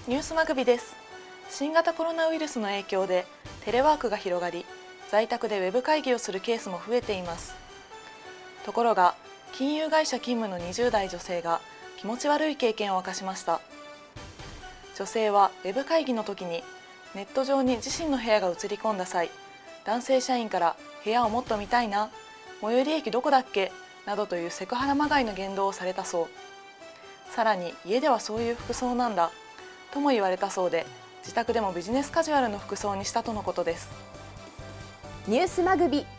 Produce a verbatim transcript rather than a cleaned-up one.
ニュースマグビです。新型コロナウイルスの影響でテレワークが広がり、在宅でウェブ会議をするケースも増えています。ところが、金融会社勤務のにじゅう代女性が気持ち悪い経験を明かしました。女性はウェブ会議の時にネット上に自身の部屋が映り込んだ際、男性社員から部屋をもっと見たいな、最寄り駅どこだっけなどというセクハラまがいの言動をされたそう。さらに家ではそういう服装なんだとも言われたそうで、自宅でもビジネスカジュアルの服装にしたとのことです。 ニュースマグビ